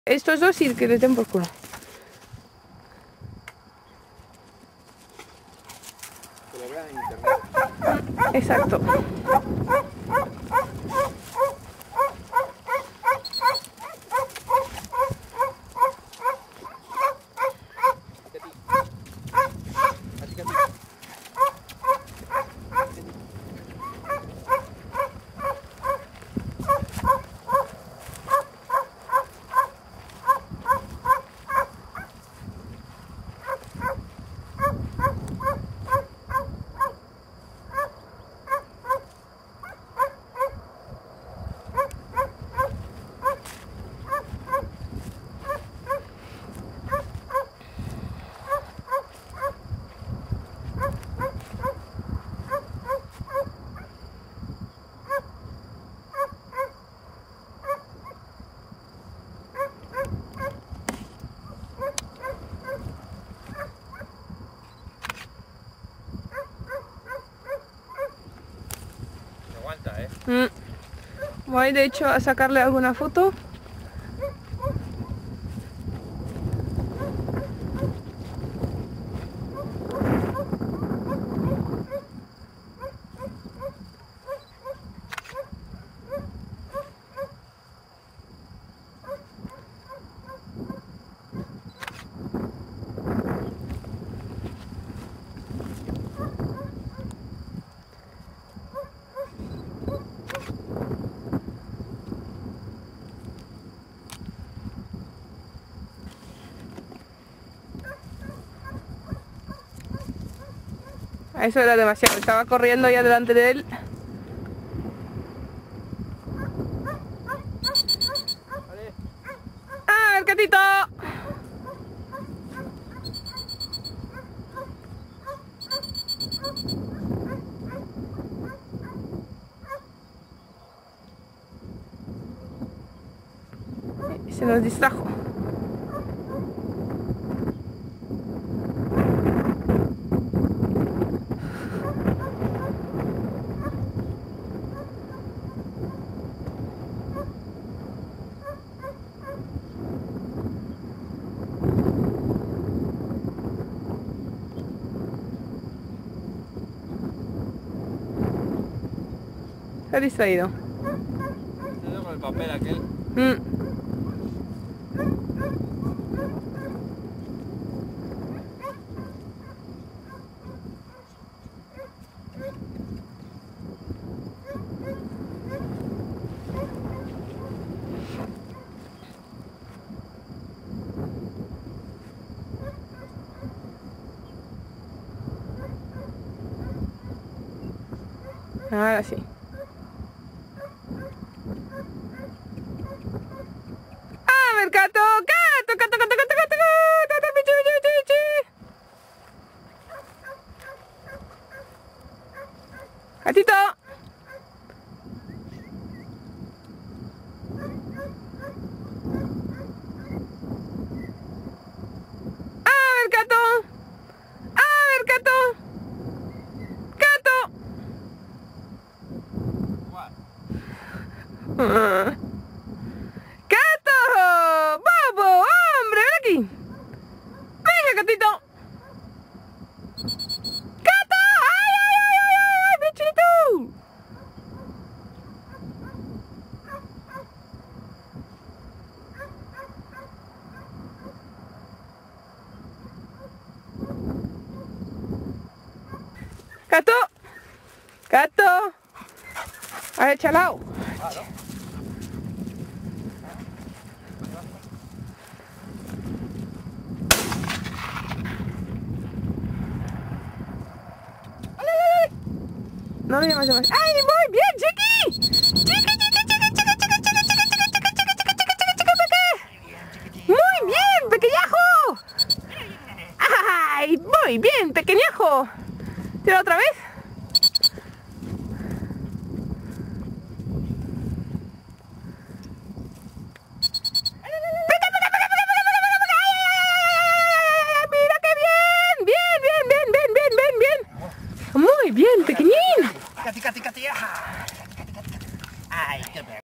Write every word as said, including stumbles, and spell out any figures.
Estos dos y que les den por culo. Que lo vean en internet. Exacto. Aguanta, eh. Mm. Voy de hecho a sacarle alguna foto. Eso era demasiado, estaba corriendo ya delante de él. ¡Ah, el gatito! Se nos distrajo. Se ha distraído. Se dio con el papel aquel. Mm. Ahora sí. ¡Ah, ver, gato! ¡Gato, gato, gato, gato, gato! ¡Gato, bichi, bichi, bichi! ¡Gatito! ¡Ah, ver, gato! ¡Ah, ver, gato! ¡Gato! Ah. ¡Gato! ¡Bobo! ¡Hombre! ¡Ven aquí! ¡Venga, gatito! ¡Gato! ¡Ay, ay, ay, ay, ay! ¡Bichito! ¡Gato! ¡Gato! A ver, chalao. No lo llamas más. ¡Ay, muy bien, chiqui! ¡Chiqui, chiqui, chiqui, chiqui, chiqui, chiqui, chiqui, chiqui, chiqui, chiqui, chiqui, chiqui! ¡Muy bien, pequeñajo! ¡Ay, muy bien, pequeñajo! ¿Tira otra vez?